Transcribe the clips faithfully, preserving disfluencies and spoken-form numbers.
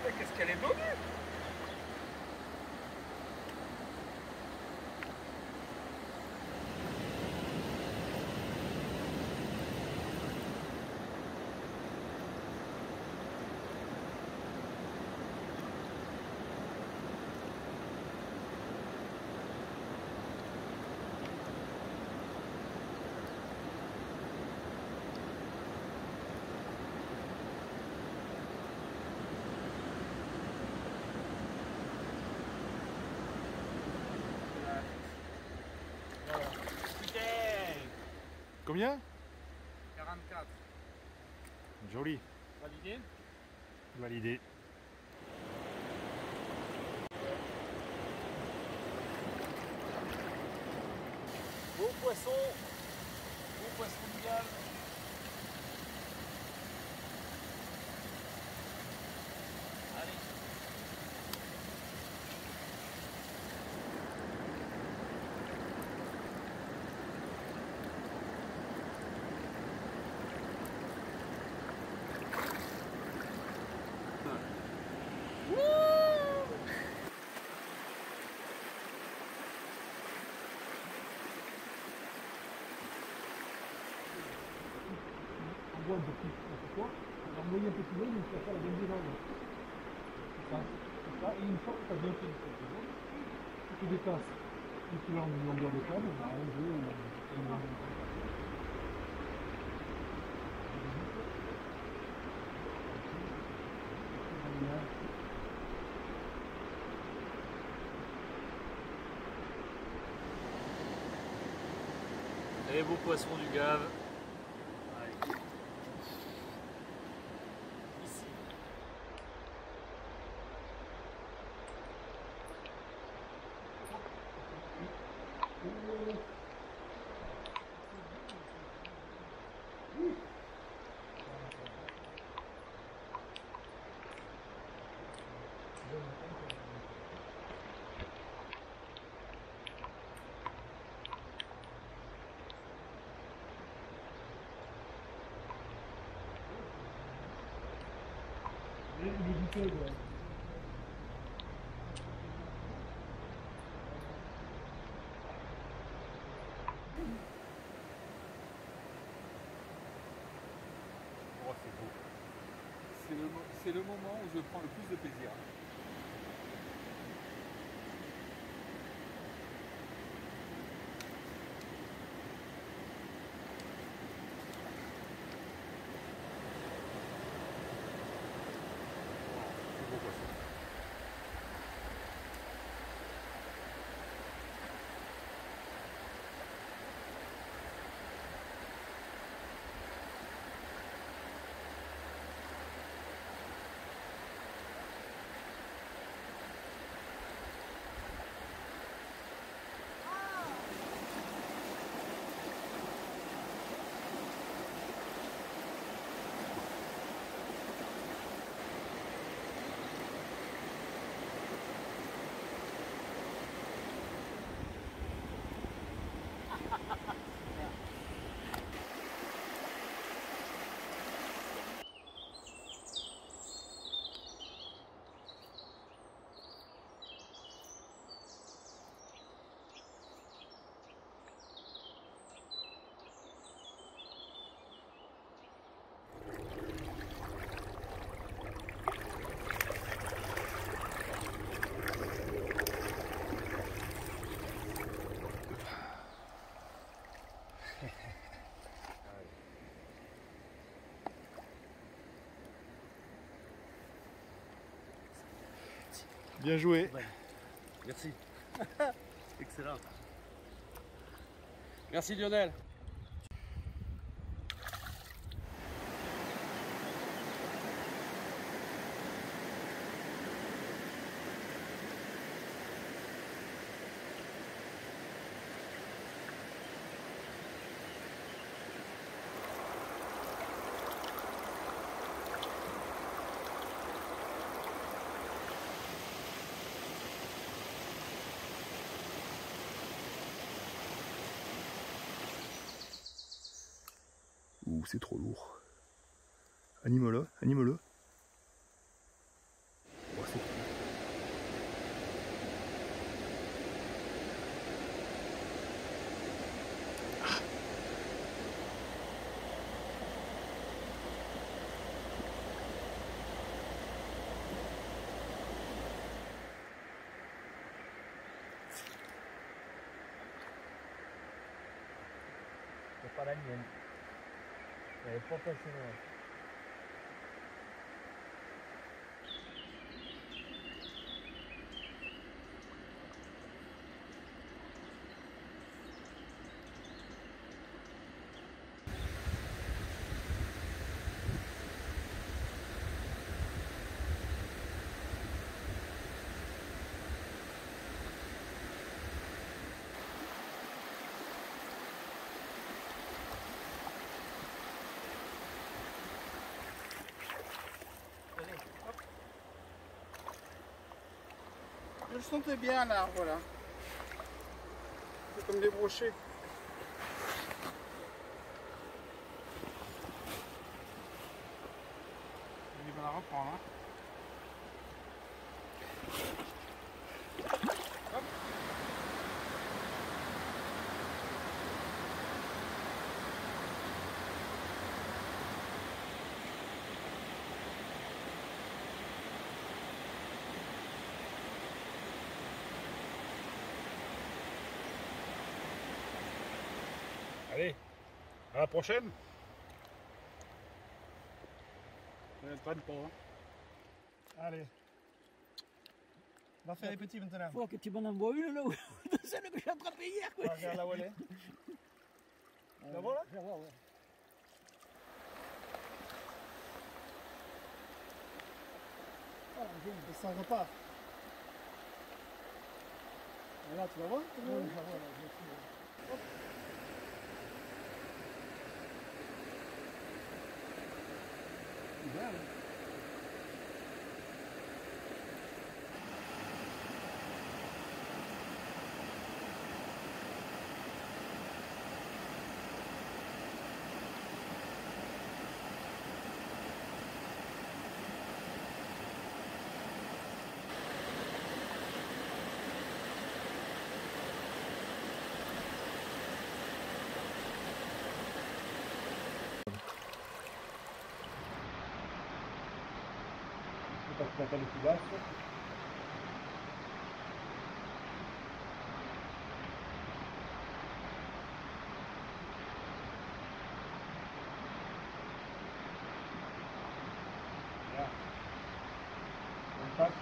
Qu'est-ce qu'elle est donnée? Combien? quarante-quatre. Joli. Validé? Validé. Beau poisson. Beau poisson du gale. Allez. On voit un peu plus pourquoi, on va envoyer un peu plus loin, mais tu vas faire la même démarche. C'est ça, c'est ça, et une fois que tu as bien fait cette zone, tu te déplaces l'équivalent d'une longueur de câble, on a un, deux, ou une longueur de câble. Et beau poisson du Gave. Ici. Il est bouteille, ouais. Oh, c'est beau. C'est le, c'est le moment où je prends le plus de plaisir. C'est beau poisson. Bien joué. Ouais. Merci. Excellent. Merci Lionel. Ouh, c'est trop lourd. Anime-le, anime-le. pas la mienne. Elle est professionnelle. Je le sentais bien là, voilà. C'est comme des brochets. Il va la reprendre. Hein. Hop. Allez, à la prochaine. Ne traîne pas. Hein. Allez. Va faire les petits maintenant. Faut que tu m'en envoies une là, de celle que j'ai attrapée hier. Quoi. Regarde là où elle est. La voilà? Je vois, ouais. Voilà, et ça repart. Et là, tu vas voir? Oui, je vois, là, je suis, hop. Bien, hein. Parce que t'as le plus basse. Là. On passe.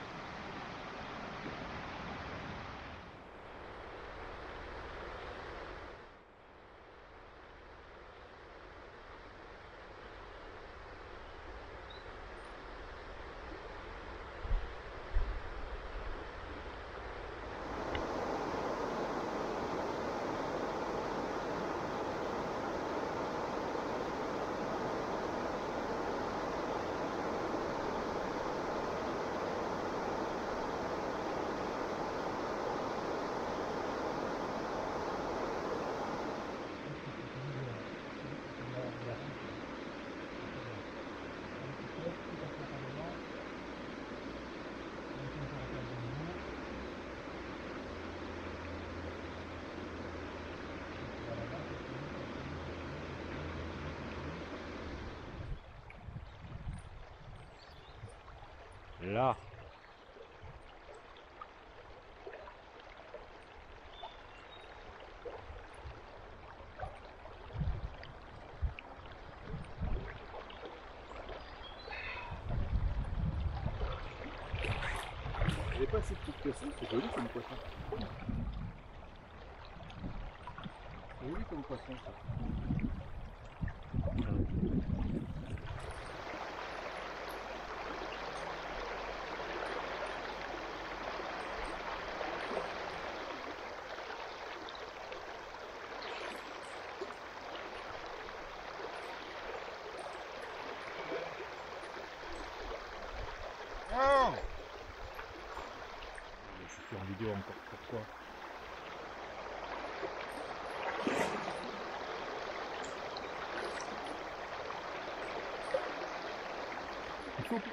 Là. Elle n'est pas assez petite que ça, c'est joli comme poisson. C'est joli comme poisson ça. Oh! Je suis en vidéo encore, pourquoi? Il faut...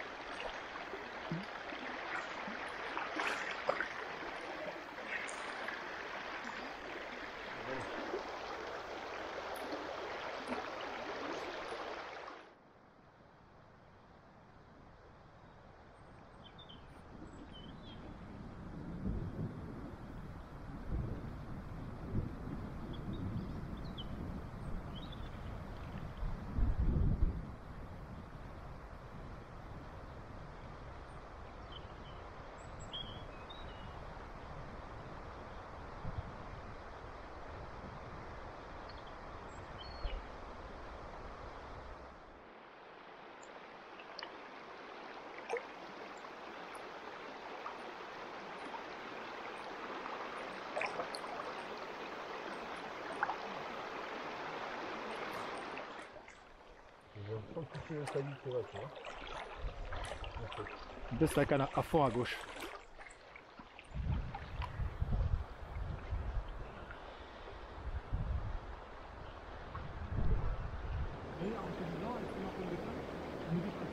Sans toucher le caillou, c'est vrai, tu vois. Baisse la canne à fond à gauche. Et en te disant, est-ce qu'on entend le déclin? On nous dépasse.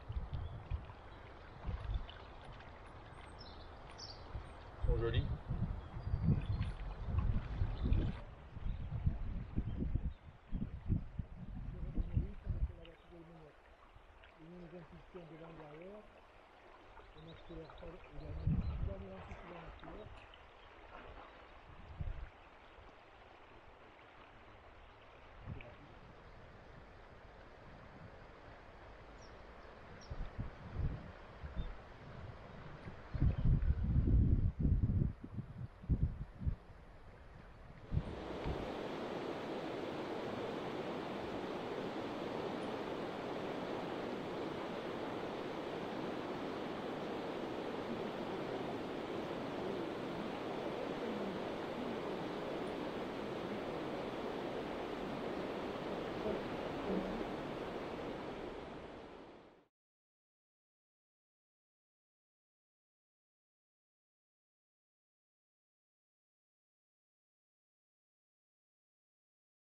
Joli.